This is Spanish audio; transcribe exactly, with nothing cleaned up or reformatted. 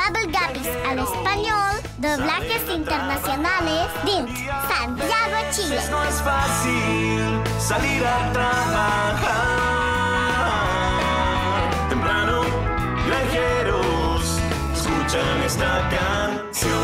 Travel Guppies al español, doblajes internacionales, D I N T, Santiago, Chile. No es fácil salir a trabajar temprano, granjeros escuchan esta canción.